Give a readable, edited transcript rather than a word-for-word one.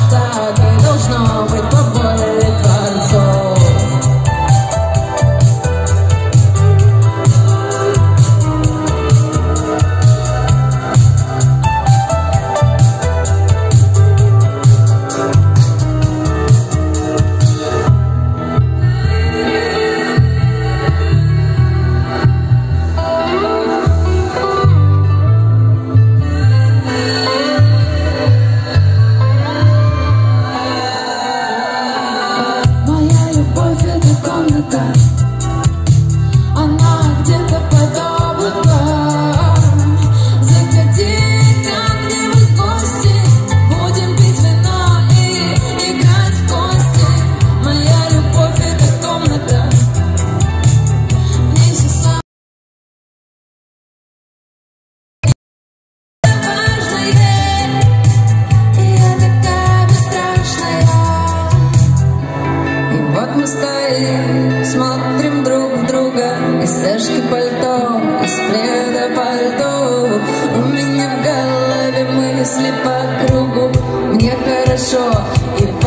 так и должно быть по воле Творцов. Она где-то под облаком. Заходи как-нибудь в гости, будем пить вино и играть в кости. Моя любовь — это комната, в ней все самое важное. И я такая бесстрашная. И вот мы стоим, смотрим друг в друга, из стяжки пальто, из пледа пальто. У меня в голове мысли по кругу. Мне хорошо, и